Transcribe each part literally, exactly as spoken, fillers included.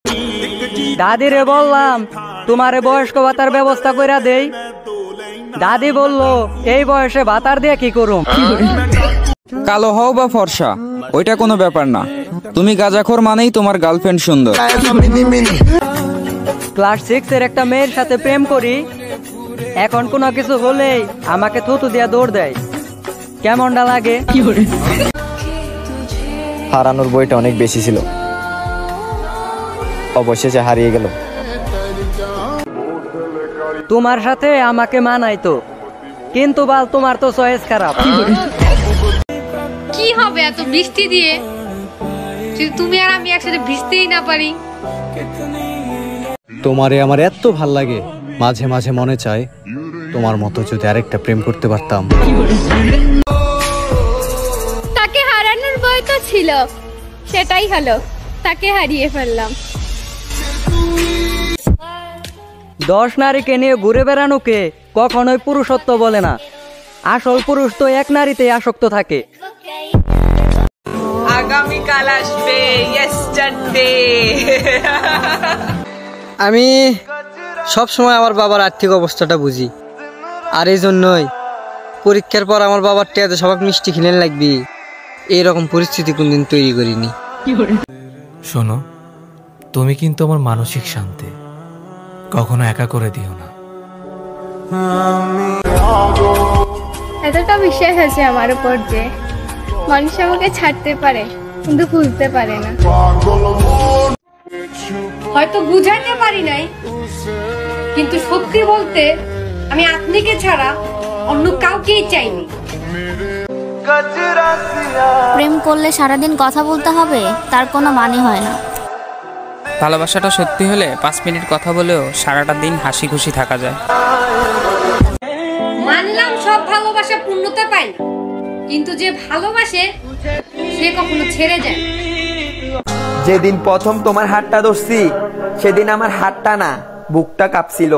দাদিরে বললাম তোমারে বয়স্ক ভাতার ব্যবস্থা কইরা দেই। দাদি বলল এই বয়সে ভাতার দিয়ে কি করুম। কালো হও বা ফর্সা ওইটা কোনো ব্যাপার না, তুমি গাঁজাখোর মানেই তোমার গার্লফ্রেন্ড সুন্দর। ক্লাস সিক্স এর একটা মেয়ের সাথে প্রেম করি, এখন কোনো কিছু হলেই আমাকে থুতু দিয়া দৌড় দেয়। কেমনটা লাগে? হারানোর বইটা অনেক বেশি ছিল, অবশেষে হারিয়ে গেল। তোমার সাথে আমাকে মানাইতো, কিন্তু বাল তোমার তো চয়েস খারাপ। কি হবে এত বৃষ্টি দিয়ে, যদি তুমি আর আমি একসাথে ভিজতেই না পারি। তোমারে আমার এত ভাল লাগে, মাঝে মাঝে মনে চায় তোমার মতো যদি আরেকটা প্রেম করতে পারতাম। তাকে হারানোর ভয় তো ছিল, সেটাই হলো, তাকে হারিয়ে ফেললাম। দশ নারীকে নিয়ে ঘুরে বেড়ানোকে কখনোই পুরুষত্ব বলে না। আসল পুরুষ তো এক নারীতে আসক্ত থাকে। আগামীকাল আসবে ইয়েস্টারডে। আমি সব সময় আমার বাবার আর্থিক অবস্থাটা বুঝি, আর এই জন্যই পরীক্ষার পর আমার বাবার টেয়াতে সবাক মিষ্টি কিনে লাগবি এইরকম পরিস্থিতি কোনদিন তৈরি করিনি। শোনো, তুমি কিন্তু আমার মানসিক শান্তি, কখনো একা করে দিও না। এতটা বিশ্বাস আছে আমার উপর যে মানুষ আমাকে ছাড়তে পারে কিন্তু ভুলতে পারে না। হয়তো বুঝাইতে পারি নাই, কিন্তু সত্যি বলতে আমি আপনিকে ছাড়া অন্য কাউকেই চাইনি। প্রেম করলে সারাদিন কথা বলতে হবে তার কোনো মানে হয় না। ভালোবাসাটা সত্যি হলে পাঁচ মিনিট কথা বলেও সারাটা দিন হাসি খুশি থাকা যায়। মানলাম সব ভালোবাসা পূর্ণতা পায় না, কিন্তু যে ভালোবাসে সে কখনো ছেড়ে যায়। যেদিন প্রথম তোমার হাতটা ধরছি সেদিন আমার হাতটা না বুকটা কাঁপছিল।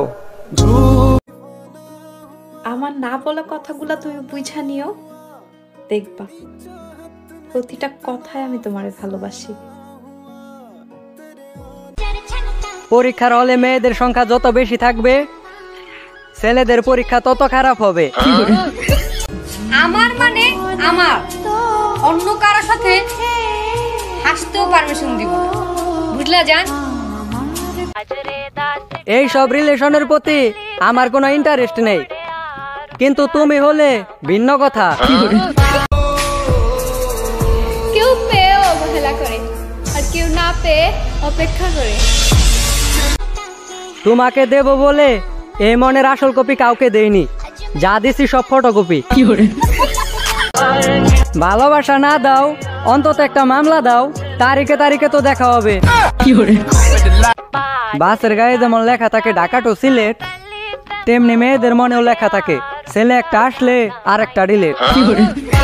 আমার না বলা কথাগুলা তুমি বুঝা নিও, দেখবা প্রতিটা কথায় আমি তোমারে ভালোবাসি। পরীক্ষার হলে মেয়েদের সংখ্যা যত বেশি থাকবে, ছেলেদের পরীক্ষা তত খারাপ হবে। আমার মানে আমার, অন্য কারোর সাথে হাসতেও পারমিশন দিব না, বুঝলা জান? এই সব রিলেশনের প্রতি আমার কোনো ইন্টারেস্ট নেই, কিন্তু তুমি হলে ভিন্ন কথা। কেউ পেয়ে অবহেলা করে, আর কেউ না পেয়ে অপেক্ষা করে। তোমাকে দেব বলে এই মনের আসল কপি কাউকে দেইনি, যা দিছি সব ফটোকপি। ভালোবাসা না দাও, অন্তত একটা মামলা দাও, তারিখে তারিখে তো দেখা হবে। বাসের গায়ে যেমন লেখা থাকে ঢাকা টু সিলেট, তেমনি মেয়েদের মনেও লেখা থাকে ছেলে একটা আসলে আর একটা ডিলেট।